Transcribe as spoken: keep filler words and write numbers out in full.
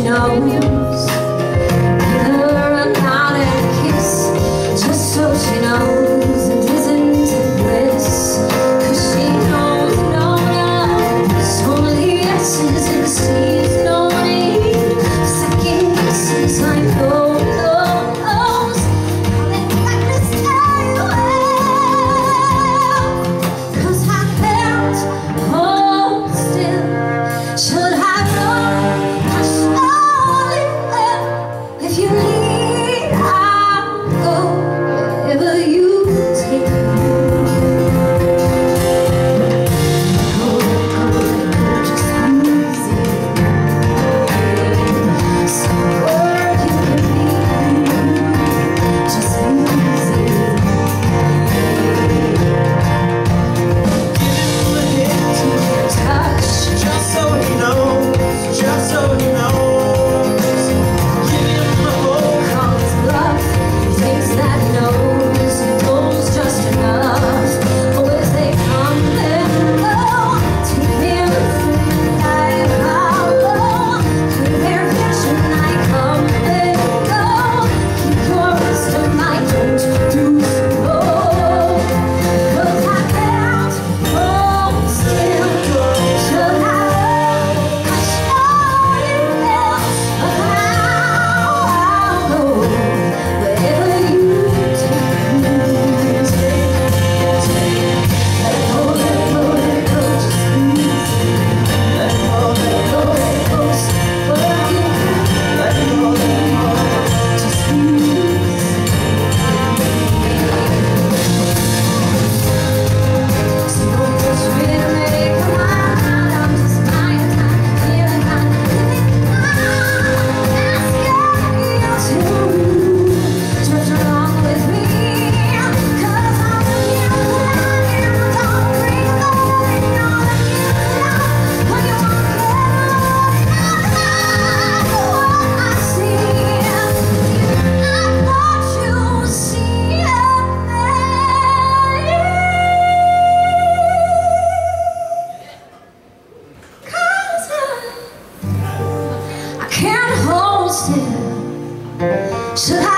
she knows. Give her a nod and a kiss, just so she knows it isn't bliss. Cause she knows, no, no, it's only yeses and sees no need. Second guesses like those, those coming back to stay well. Cause I felt hold still. Should I run? I surely will. If you lead, I'll go wherever you take me. Go, go, go, just easy. Somewhere you can be, just easy. To your touch, Just so he knows, just so he knows. Give him the whole call his bluff. He thinks that he knows he knows just enough. Oh, as they come and go, take them through the night hollow. Through their vision, I come and go. Keep your wisdom, I don't do so. Cause I felt hold still. Should I run? I surely will. But now I'll go wherever you take me. Let go, let go, let go, just easy. let go, let Let go, let go, working let go, let go. just easy. So don't push me to make a mind. I'm just buying time, feeling I'm living mine. Asking you to trudge along with me. Cause I'm the you that you don't bring going on the you love. When you want better, what I see. I thought you see me. Cause I, I can't hold still. Should I